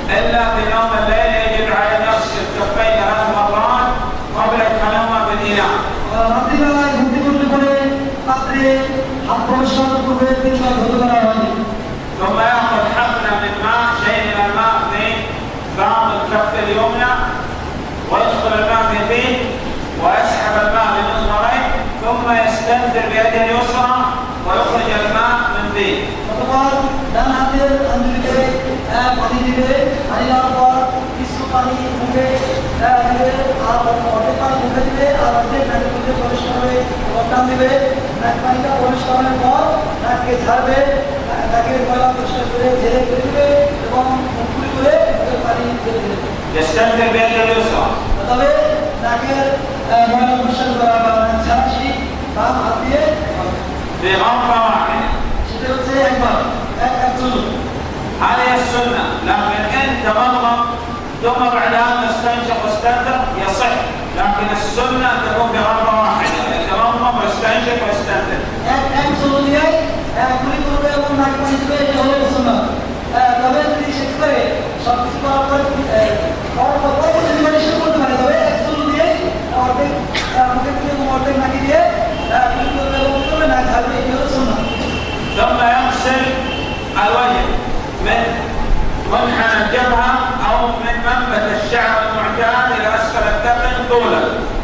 إلا في نوم الليل يجب عليه يغسل الكفين 3 مرات قبل إدخالهما بالإناء. ثم يأخذ حفنة من ماء، شيء من الماء في بعض الكف اليمنى، ويدخل الماء في فيه ويسحب الماء بمنظرين، ثم يستنثر بيده اليسرى ويخرج الماء من فيه. يستنثر بيده اليسرى. في غرفة واحدة. هذه السنة، لكن إن تمضمض ثم بعدها تستنشق واستنثر يصح، لكن السنة تكون في غرفة واحدة، يتمضمض ويستنشق ويستنثر. ثم يغسل الوجه من منحنى الجبهة أو من منبت الشعر المعتاد إلى أسفل الذقن طولا.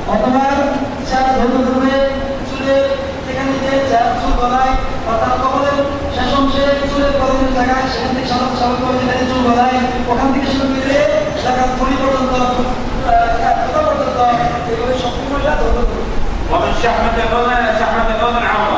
ومن شحمة الأذن إلى شحمة الأذن عورة.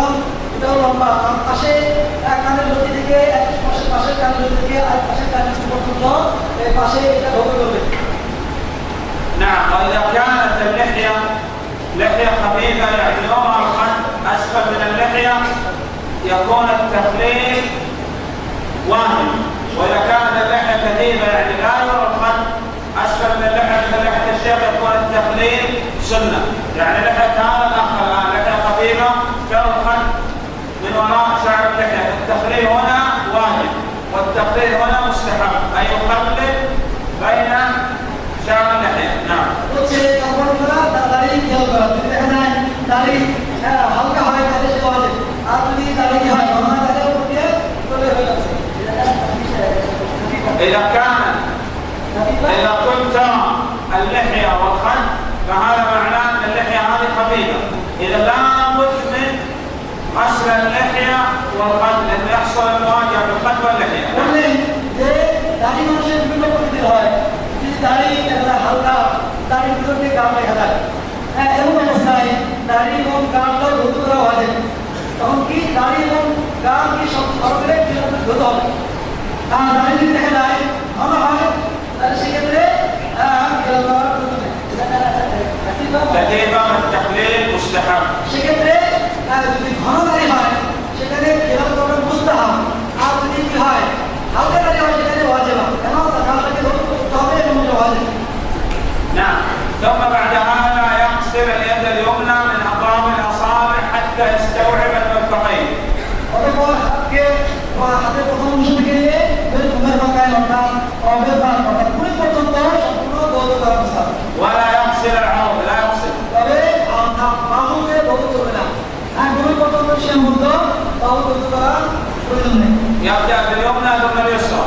نعم. وإذا كانت اللحية لحية خفيفة يعني نورها الخد أسفل من اللحية يكون التخليل واهم، وإذا كانت اللحية كثيفة يعني لا يرى الخد أسفل من اللحية مثل لحية الشيخ يكون التخليل سنة. يعني لحية هذا الأخ الآن لحية خفيفة ترى الخد من وراء شعر اللحية، التخليل هنا واجب والتخليل هنا مستحب، أي يخلل بين شعر اللحية. نعم. إذا كنت ترى اللحية والخد فهذا معناه أن اللحية هذه خفيفة، إذا لا بد من غسل اللحية والخد لأن يحصل المواجهة بالخد واللحية. تكيفا التخليل مستحب. نعم. ثم بعد هذا يغسل اليد اليمنى من أطراف الأصابع حتى يستوعب المرفقين. ولا يغسل العظم، لا يغسل. يبدأ باليمنى ثم اليسرى.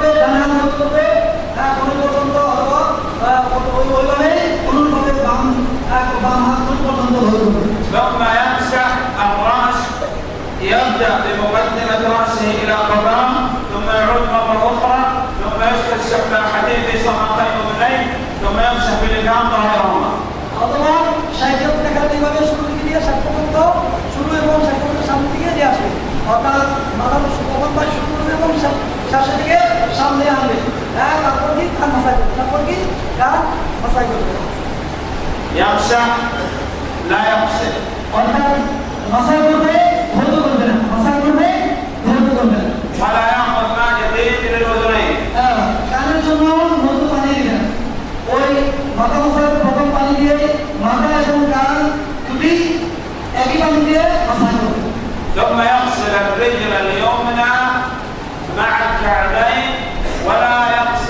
ثم يمسح الرأس، يبدأ بمقدمة رأسه إلى قدام ثم يعود مرة أخرى ثم يسحب السباحتين في صمتين أذنين ثم يمسح بالإبهام ظاهرهما. يمسح لا يغسل. ولا يأخذ ماء جديد للأذنين. ثم يغسل الرجل اليمنى مع الكعبين ولا يغسل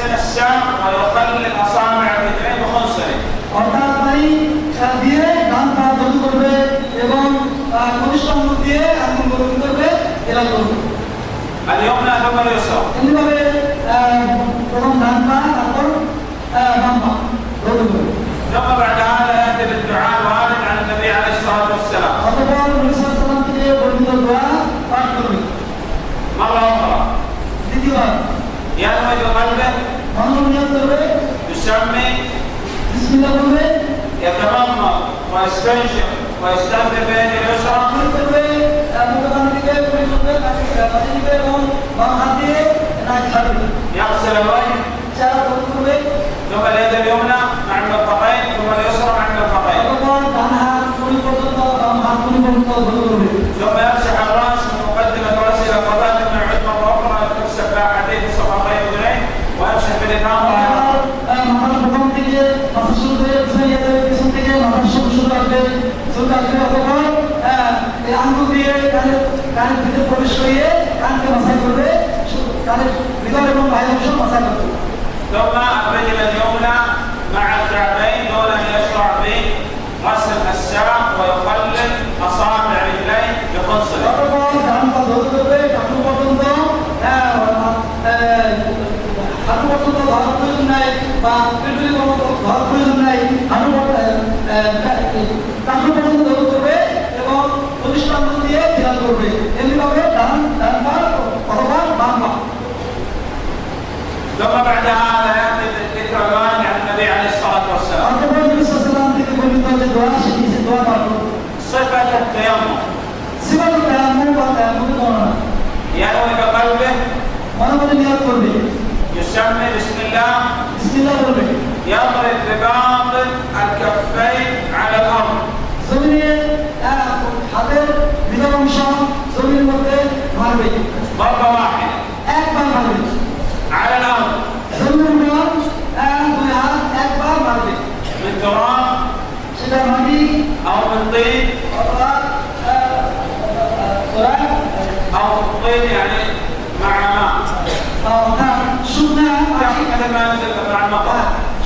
দিয়ে ডান পা দোল করবে এবং প্রতিষ্ঠান দিয়ে আঙ্গুল গোল করবে এরা করবে اليمنى ثم اليسرى এমনিভাবে প্রথম ডান পা তারপর বাম পা দোল করবে ثم بعد هذا ياتي بالدعاء الوارد عن النبي عليه الصلاه والسلام অতঃপর নবী সাল্লাল্লাহু আলাইহি ওয়াসাল্লাম থেকে বর্ণিত দোয়া পাঠ করবে مره اخرى দ্বিতীয়বার ينوي بقلبه মনোনিয়ত করবে يسمي বিসমিল্লাহ বলবে يتمضمض ويستنشق ويستنثر بيده اليسرى করবে মুখবান দিকে পুরি করবে নাকি কাঁধে দিবে এবং বাম হাত দিয়ে নাক ছাড়বে يغسل الوجه চার দোল করবে ثم اليد اليمنى مع المرفقين ثم اليسرى مع المرفقين অতঃপর ডান হাত পুরি পর্যন্ত বাম হাত পুরি পর্যন্ত দোল করবে ثم يمسح الراس من مقدمه راسه الى قبات من يعود مره اخرى يمسح باحديه صفحتين اذنيه ويمسح بالابهام মাথার প্রথম থেকে মাথা শুরু করে পিছন থেকে মাথার শুরু আসবে অতঃপর এই আঙ্গুল দিয়ে কানের ভিতরে প্রবেশ করিয়ে কানকে মাসাজ করবে কানের ভিতর এবং বাইরের অংশ মাসাজ করবে ثم الرجل اليمنى مع الكعبين دون ان يشرع بغسل الساق ويقلل اصابع رجليه بخنصره. অতঃপর ডান পা ধরে করবে হাঁটু পর্যন্ত ধরার প্রয়োজন নাই বা পেটুলি পর্যন্ত ধরার প্রয়োজন নাই হাঁটু পর্যন্ত ধরে করবে এবং প্রতিষ্ঠান দিয়ে খেয়াল করবে এমনিভাবে ডান পা অথবা বাম পা ثم بعد هذا ياتي ذكر الوالد عن النبي عليه الصلاه والسلام. صفه التيمم ينوي بقلبه يسمي بسم الله يضرب بباطن الكفين على الارض ضربه واحده على الارض من تراب او من طين او طين يعني مع ماء هذا ما ينزل مع المطر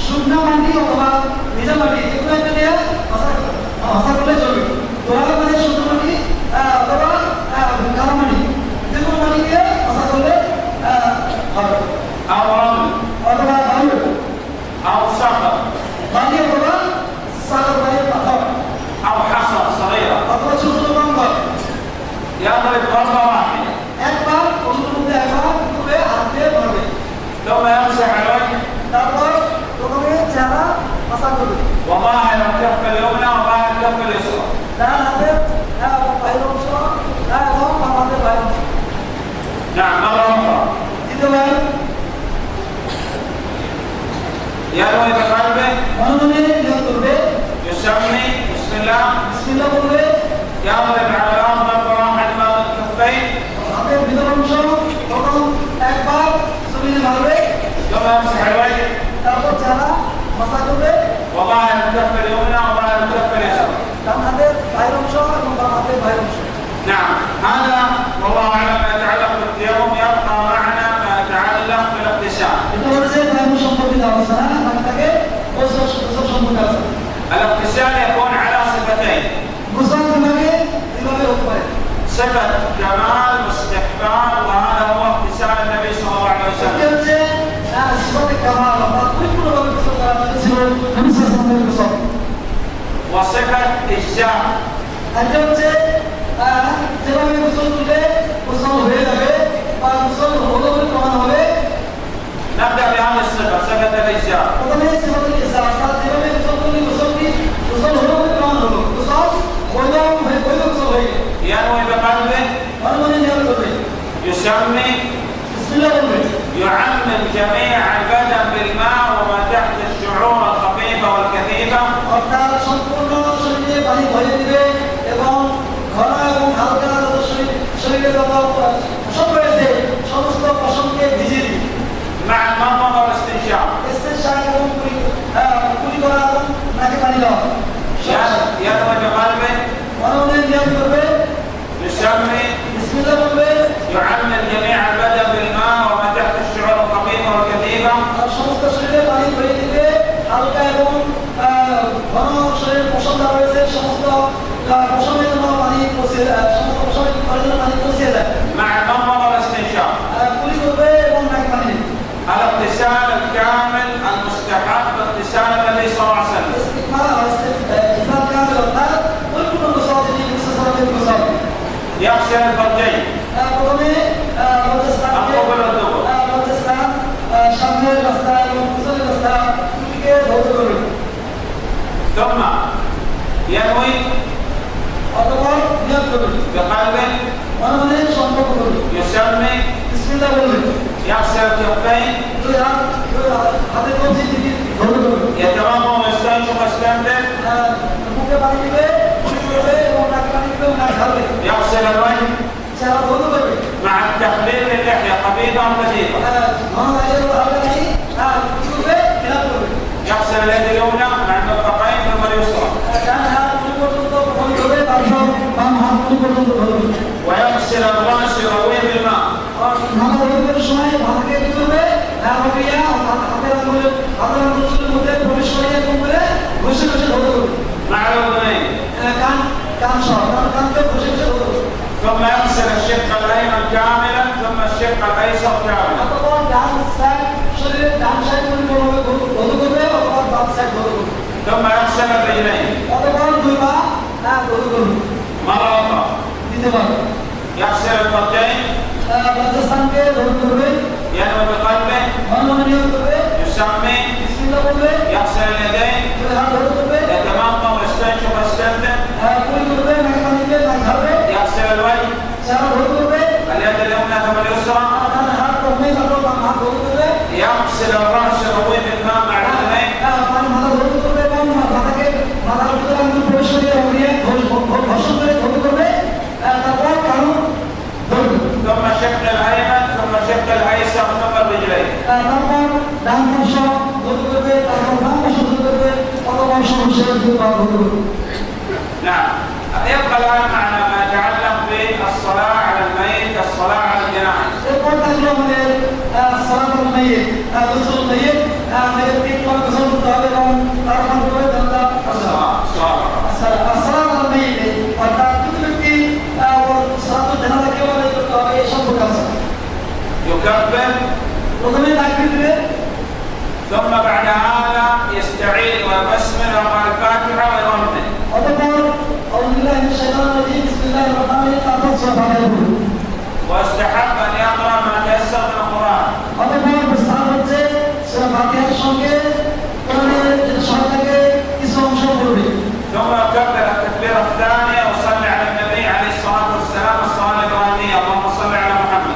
او رمل او صخر او حصى صغيره يضرب ضربه واحده ثم يمسح الوجه وظاهر الكف اليمنى وظاهر الكف اليسرى. نعم مرة أخرى ينوي بقلبه يسمي بسم الله يضرب على الأرض ضربة واحدة بين الكفين ثم يمسح الوجه وظاهر الكف اليمنى وظاهر الكف اليسرى. نعم هذا والله أعلم ما يتعلق بالتيمم. يبقى معنا ما يتعلق بالاغتسال. الاغتسال يكون على صفتين: صفة كمال واستحباب، وهذا هو اغتسال النبي صلى الله عليه وسلم. وصفة إجزاء. نبدأ بهذه الصفة، صفة الإجزاء. ينوي بقلبه يسمي يعمم جميع البدن بالماء وما تحت الشعور الخفيفة والكثيفة. مع المضمضة والاستنشاق. ينوي بقلبه يسمي يعمم جميع البدن بالماء وما تحت الشعور الخفيفة والكثيفة. مع المضمضة والاستنشاق. الاغتسال الكامل المستحب اغتسال النبي صلى الله عليه وسلم. يغسل الفرجين القبل والدبر. ثم ينوي بقلب يسمي يغسل الكفين يتوضا ويستنشق ويستنثر يغسل الوجه مع التخليل للحيه خفيفه وكثيفه يغسل اليد اليمنى مع المرفقين ثم اليسرى ويغسل الراس يرويه بالماء مع الاذنين ثم يغسل الشق الايمن كاملا ثم الشق الايسر كاملا ثم يغسل الرجلين مرة أخرى يغسل الفرجين ينوي بقلبه يسمي يغسل اليدين يتمضمض ويستنشق ويستنثر يغسل الوجه اليد اليمنى ثم اليسرى يغسل الراس يرويه بالماء مع الاذنين ثم شق الايمن ثم شق الايسر ثم الرجلين. نعم. يبقى الان معنا ما يتعلق بالصلاه على الميت الصلاه على الجنائز. الصلاه على الميت غسل الميت الصلاه على الميت يكبر ثم بعد هذا يستعيذ ويبسمل ويقرأ الفاتحة ويرنم. واستحب أن يقرأ ما تيسر من القرآن. ثم يكبر التكبيرة الثانية وصلي على النبي عليه الصلاة والسلام الصلاة الإبراهيمية اللهم صل على محمد.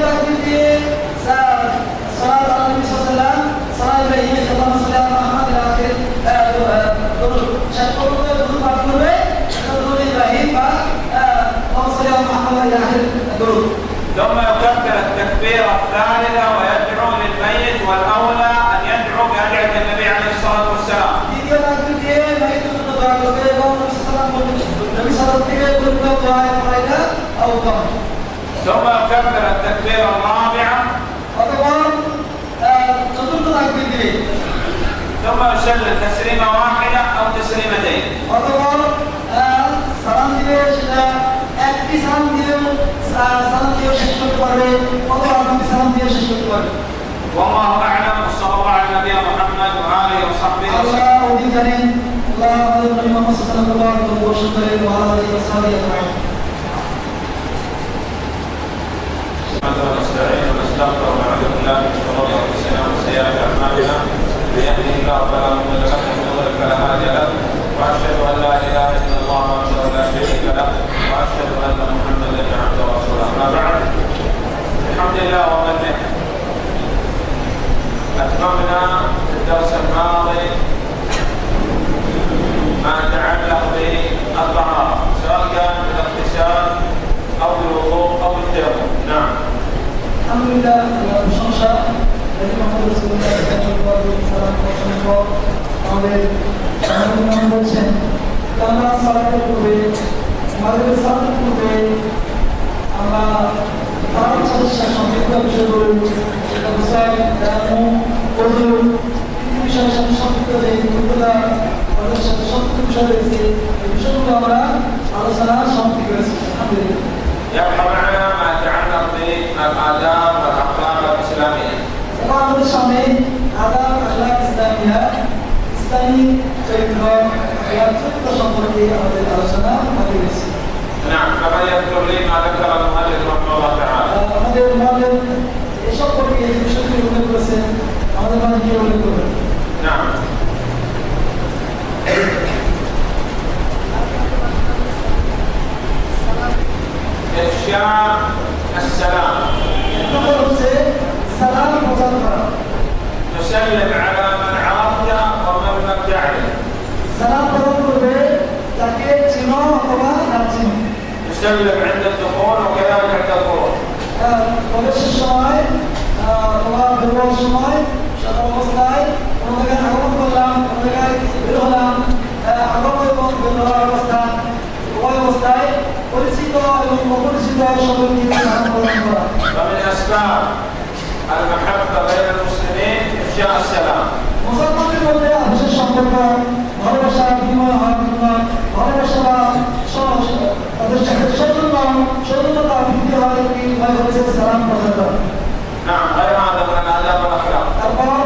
ثم يكبر التكبيرة الثالثة ويدعو للميت والأولى أن يدعو بأدعية النبي عليه الصلاة والسلام. ثم يكبر التكبيرة الرابعة ثم يسلم تسليمة واحدة أو تسليمتين. والله أعلم وصلى الله على نبينا محمد وآله وصحبه وسلم. ونستعين ونستغفر ونعوذ بالله من شرور أنفسنا وسيئات أعمالنا من يهده الله فلا مضل له ومن يضلل فلا هادي له وأشهد أن لا إله إلا الله وحده لا شريك له وأشهد أن محمدا عبده ورسوله. أما بعد الحمد لله ومنه أتممنا في الدرس الماضي ما يتعلق بالطهارة سواء كان بالاغتسال أو بالوضوء أو بالتيمم. نعم. الحمد لله প্রশংসা محمد رسول الله আমাদের সামনে বলছেন আমরা সালাতের পূর্বে আমাদের সালাতের পূর্বে আমরা তার সাথে সম্পৃক্ত বিষয়গুলো সেটা গোসল ওযু বিষয়ের সাথে সম্পৃক্ত যে গুরুত্বটা আমাদের সাথে সম্পৃক্ত বিষয় রয়েছে এই বিষয়গুলো আমরা আলোচনা সমাপ্তি করেছি আলহামদুলিল্লাহ يبقى معنا ما يتعلق بالآداب والأخلاق الإسلامية. এবার আমাদের সামনে আদাব আখলাক ইসলামিয়া ইসলামী চরিত্র চরিত্র সম্পর্কে আমাদের আলোচনা বাকি রয়েছে। نعم كما يذكر لي ما ذكر المؤلف رحمه الله تعالى. আমাদের মুআল্লিফ এই সম্পর্কে যে বিষয়গুলো উল্লেখ করেছেন আমাদের মাঝে কি উল্লেখ করবেন? نعم. إفشاء السلام. সালাম প্রদান করা। تسلم على من عرفت ومن لم تعرف. সালাম প্রদান করবে যাকে চিনো অথবা না চিনো। تسلم عند الدخول وكذلك عند الخروج. প্রবেশের সময় অথবা বেরোবার সময় সাদা অবস্থায় কোনো জায়গায় আগমন করলাম কোনো জায়গায় বের হলাম আগমন এবং বের হওয়ার অবস্থা উভয় অবস্থায় পরিচিত এবং অপরিচিত সকলকে সালাম প্রদান করা। ومن أسباب المحبة بين المسلمين إفشاء السلام. মুসলমানদের মধ্যে আদর্শের সম্পর্ক ভালোবাসা বিনিময় হওয়ার জন্য ভালোবাসা বা তাদের সাথে সৌজন্যতা বৃদ্ধি হওয়ার একটি উপায় হচ্ছে সালাম প্রদান করা। نعم غير هذا من الآداب والأخلاق. তারপর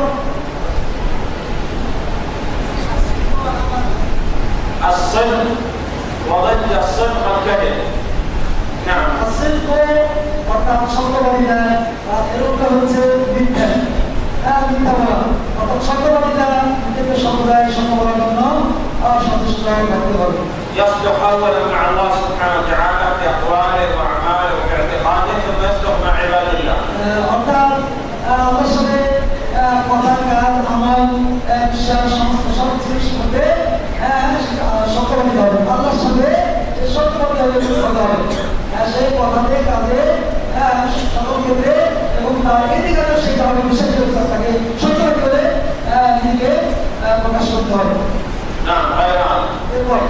الصدق وضد الصدق الكذب. نعم. الصدق অর্থাৎ সত্যবাদিতা এরকমটা হচ্ছে মিথ্যা মিথ্যা বলা অর্থাৎ সত্যবাদিতা নিজেকে সম্প্রদায় সত্য বলার জন্য সন্তুষ্ট থাকতে হবে। يصدق أولا مع الله سبحانه وتعالى في أقواله وأعماله واعتقاده ثم يصدق مع عباد الله. অর্থাৎ আল্লাহর সাথে কথা কাজ আমল বিশ্বাস সমস্ত সব কিছুর মধ্যে সত্যবাদিতা হবে। আল্লাহর সাথে সত্যবাদিতা হতে হবে সেই কথাতে কাজে সকল ক্ষেত্রে এবং তার এদিকে সেটা হবে বিশেষ করে তাকে সত্যবাদী করে নিজেকে প্রকাশ করতে হবে। نعم غير هذا. এরপর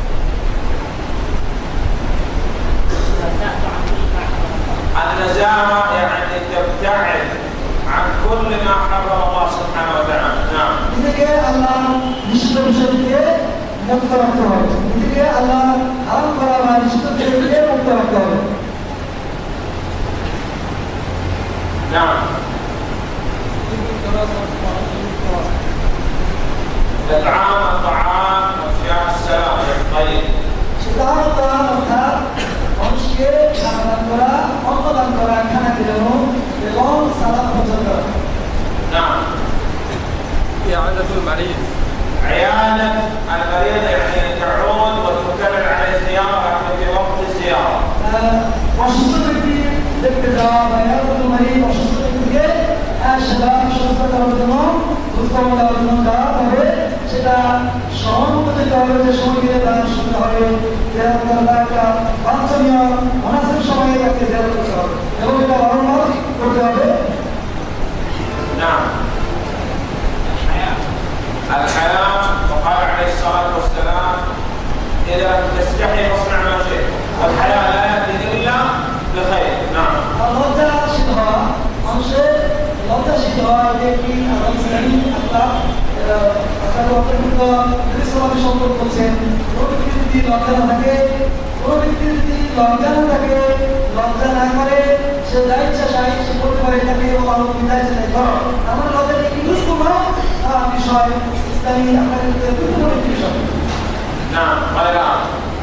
النزاهة يعني تبتعد عن كل ما حرم الله سبحانه وتعالى. نعم. নিজেকে আল্লাহ নিষিদ্ধ বিষয় থেকে মুক্ত রাখতে হবে। নিজেকে আল্লাহ হারাম করা বা নিষিদ্ধ বিষয় থেকে মুক্ত রাখতে হবে। نعم. إطعام الطعام وإفشاء السلام طيب. সাধারণত অর্থাৎ মানুষকে খানা করা অন্নদান করা খানা খেলানো এবং সালাম প্রচার করা। نعم. إعادة المريض. عيادة المريض يعني تعود وتكرر عليه زيارة في وقت الزيارة. অসুস্থ ব্যক্তি দেখতে যাওয়া বা অসুস্থ ব্যক্তিকে সেবা সুস্থ করার জন্য সুস্থ দেওয়ার জন্য যাওয়া তবে সেটা সহমত যেতে হবে যে সময়কে তার সুবিধা হবে একটা বাঞ্ছনীয় অনাসের সময়ে তাকে জেরা করতে হবে এবং এটা বারংবার করতে হবে। نعم. الحياة وقال عليه الصلاة والسلام إذا لم تستحي فاصنع ما شئت والحياة لا يأتي إلا بخير. نعم. লজ্জাশীল হওয়া মানুষের লজ্জাশীল হওয়া এটা একটি ইসলামী অন্তর্ভুক্ত ইসলামী সম্পর্ক করছেন। কোনো ব্যক্তি যদি লজ্জা না থাকে লজ্জা না করে সে যা ইচ্ছা চাই সে করতে পারে তাকে বিদায় চাই করো আমার লজ্জা একটি গুরুত্বপূর্ণ বিষয় ইসলামী আপনাদের গুরুত্বপূর্ণ একটি বিষয়। نعم. غير هذا.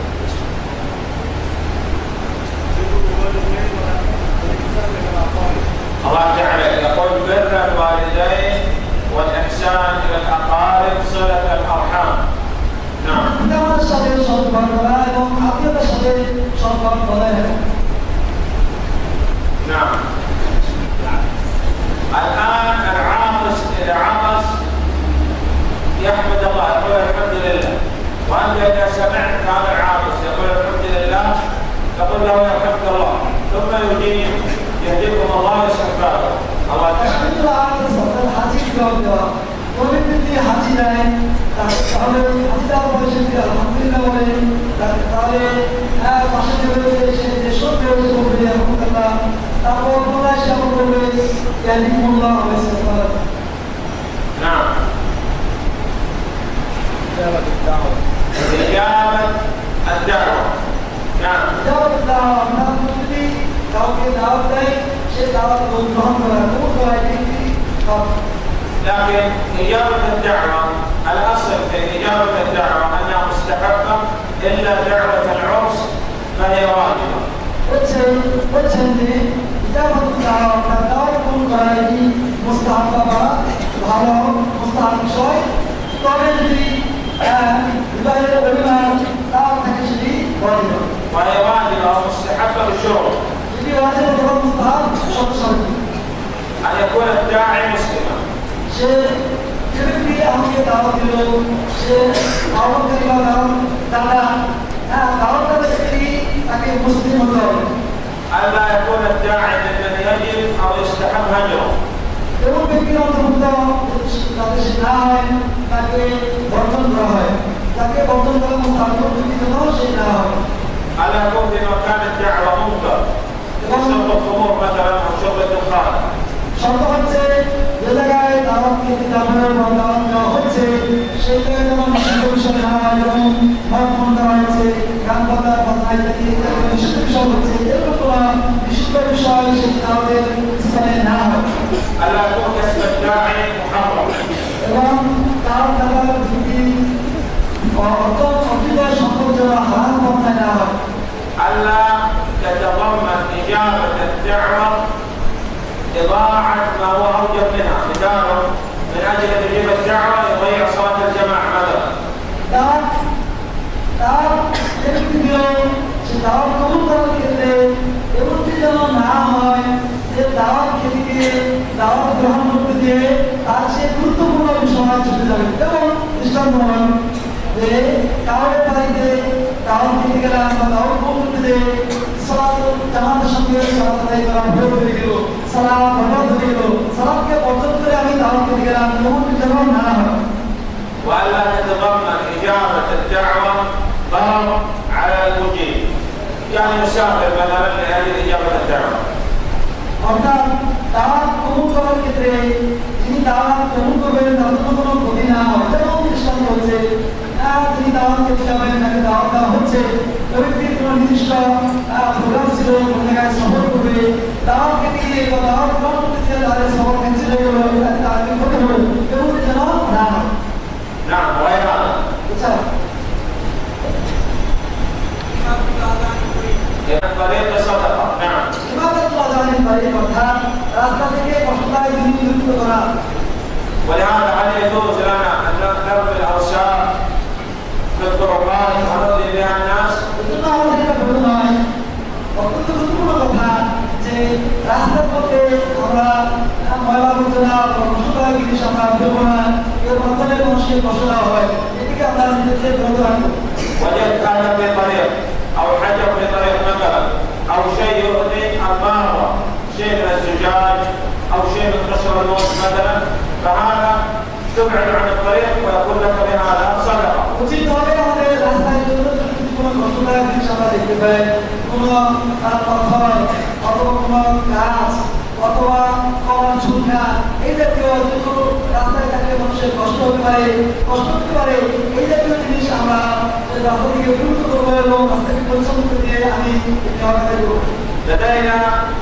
الله تعالى يقول بر الوالدين والإحسان إلى الأقارب صلة الأرحام. نعم. আমাদের সাথে সম্পর্ক করা এবং আত্মীয়তার সাথে সম্পর্ক বজায় রাখা। نعم. الآن العاطس إذا عطس يحمد الله يقول الحمد لله، وأنت إذا سمعت هذا العاطس يقول الحمد لله تقول له يرحمك الله ثم يجيب يهديكم الله ويصلح بالكم. الله تعالى. হাজির দেওয়া কোনো ব্যক্তি হাজি দেয় তাহলে হাজি দেওয়ার পরে সে আলহামদুলিল্লাহ বলে তাহলে পাশে যে যেসব রয়েছে বলবে আলহামদুলিল্লাহ তারপর পুনরায় সে বলবে ইয়াহদিকুমুল্লাহ ওয়া ইউসলিহু বালাকুম। نعم. إجابة الدعوة. إجابة الدعوة. لكن إجابة الدعوة الأصل في إجابة الدعوة أنها مستحبة إلا دعوة العرس فهي واجبة. বলছেন إجابة الدعوة كدعوة করাই মুস্তাহাব বা ভালো মুস্তাহাব বিষয় তবে যদি বিবাহের পরিমাণ তাও থাকে সেটি ওয়াজিব وهي واجبة ومستحبة بالشروط. যদি ওয়াজিব অথবা মুস্তাহাব শর্ত أن يكون الداعي مسلما. সে ব্যক্তি আমাকে দাওয়াত দিল সে দাওয়াত দিল দাদা দাওয়াত ব্যক্তি তাকে মুসলিম হতে হবে ألا يكون الداعي ممن يجب أو يستحب هجره. এবং ব্যক্তির অন্তর্ভুক্ত যাতে সে না হয় তাকে বর্জন করা হয় তাকে বর্জন করা মুস্তাহাব ব্যক্তি যেন সে না হয় ألا يكون في مكان الدعوة منكر كشرب الخمور مثلا أو شرب الدخان. শর্ত হচ্ছে যে জায়গায় দাওয়াত খেতে যাবে বা দাওয়াত দেওয়া হচ্ছে সেই জায়গায় যেমন নিষিদ্ধ বিষয় না হয় যেমন মদ পান করা হচ্ছে গান বাজনা বাজনা ইত্যাদি নিষিদ্ধ বিষয় হচ্ছে এরকম কোনো নিষিদ্ধ বিষয় সেই দাওয়াতের স্থানে না হয় ألا يكون كسب الداعي محرم. এবং দাওয়াত দেওয়ার ভিত্তি অর্থ সম্পদ যেন হারাম পন্থায় না হয় ألا تتضمن إجابة الدعوة إضاعة ما هو أوجب منها. مثاله من أجل أن يجيب الدعوة يضيع صلاة الجماعة مثلا. দাওয়াত কবুল করার ক্ষেত্রে এমনটি যেন না হয় যে দাওয়াত খেতে দাওয়াত গ্রহণ করতে দিয়ে তার সে গুরুত্বপূর্ণ বিষয় চলে যাবে যেমন দৃষ্টান্ত যে কারোর বাড়িতে দাওয়াত খেতে গেলাম বা দাওয়াত কবুল করতে দিয়ে সালাত জামাতের সঙ্গে সালাত আদায় করা ভুল হয়ে গেল সালাত বরবাদ হয়ে গেল সালাতকে বর্জন করে আমি দাওয়াত খেতে গেলাম এমনটি যেন না হয় وألا تتضمن إجابة الدعوة ضرر على المجيب. يعني يسافر مثلا لأجل إجابة الدعوة. অর্থাৎ দাওয়াত কবুল করার ক্ষেত্রে যিনি দাওয়াত কবুল করবেন তার কোনো ক্ষতি না হয় যেমন দৃষ্টান্ত হচ্ছে যিনি দাওয়াত খেতে যাবেন তাকে দাওয়াত দেওয়া হচ্ছে ওই ব্যক্তির কোনো নির্দিষ্ট প্রোগ্রাম ছিল কোনো জায়গায় সফর করবে দাওয়াত খেতে গিয়ে বা দাওয়াত গ্রহণ করতে গিয়ে তাদের সফর ক্যান্সেল হয়ে গেল তাদের ক্ষতি হলো এমনটি যেন না হয় نعم وغير هذا. طريق الصدقة. نعم. إمامة الأذان طريق الأذان راستة থেকে কষ্টদায়ক জিনিস করা ولهذا هل يجوز لنا أن نرمي الأوساخ في الطرقات ونؤذي بها الناس؟ এজন্য আমাদের এটা বলতে হয় অত্যন্ত গুরুত্বপূর্ণ কথা যে রাস্তার পথে আমরা ময়লা আবর্জনা কষ্টদায়ক জিনিস আমরা ফেলবো না এর মাধ্যমে মানুষকে কষ্ট দেওয়া হয় এটিকে আমরা নিজেদেরকে বিরত রাখবো وجدت هذا في طريق أو حجر في طريق مثلا أو شيء يؤذي المارة شيء من الزجاج أو شيء من قشر الموت مثلا فهذا تبعد عن الطريق ويكون لك بهذا صدقة. উচিত হবে আমাদের রাস্তায় কোনো কষ্টদায়ক জিনিস আমরা দেখতে পাই কোনো পাথর অথবা কোনো গাছ অথবা কলা ঝুঁকা এই জাতীয় যেগুলো রাস্তায় থাকলে মানুষের কষ্ট হতে পারে এই জাতীয় জিনিস আমরা রাস্তা থেকে বিরত করবো এবং রাস্তাকে পরিচ্ছন্ন করে দিয়ে আমি ব্যবহার করবো لدينا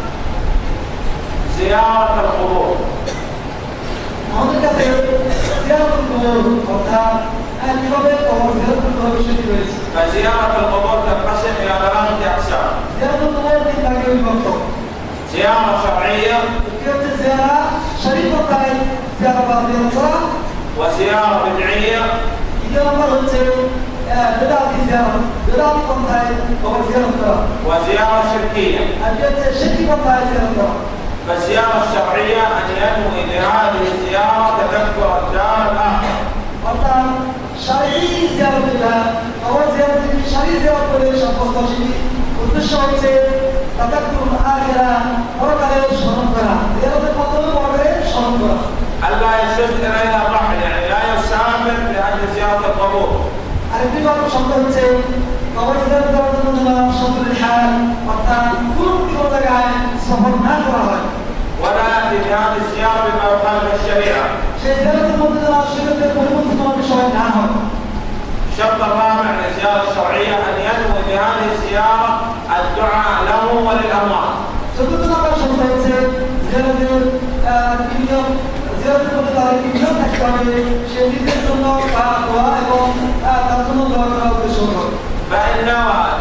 زيارة القبور. আমাদের কাছে জিয়ারতুল কুবুর অর্থাৎ কিভাবে কবর জিয়ারত করতে হবে সেটি রয়েছে فزيارة القبور تنقسم إلى 3 أقسام. জিয়ারতুল কুবুর 3 ভাগে বিভক্ত زيارة شرعية زيارة شريفة زيارة باطنة وزيارة بدعية وزيارة شركية. فالزيارة الشرعية أن ينوي بهذه الزيارة تذكر الدار الآخرة. شرعي زيارة الله أو زيارة شرعي زيارة الله شخص উদ্দেশ্য হচ্ছে তাকাতুল আখিরা পরকালে স্মরণ করা জিয়ারতের মাধ্যমে পরকালে স্মরণ করা ألا يشد إليها الرحل يعني لا يسافر لأجل زيارة القبور. আরেকটি শব্দ হচ্ছে কবর জিয়ারত করার জন্য শব্দের হাল অর্থাৎ কোনো জায়গায় সফর না করা হয় ولا يأتي بهذه الزيارة بما يخالف الشريعة. সেই জিয়ারতের মধ্যে যেন শরীয়তের পরিপন্থী কোনো বিষয় না হয়. الشرط الرابع للزيارة الشرعية أن ينوي بهذه الزيارة الدعاء له وللأموات. চতুর্থ নম্বর শর্ত হচ্ছে জিয়ারতের সিরাতের প্রতি তার ইমান থাকতে হবে, সে নিজের জন্য দোয়া এবং তার জন্য দোয়া করা উদ্দেশ্য হলো। فإن نوى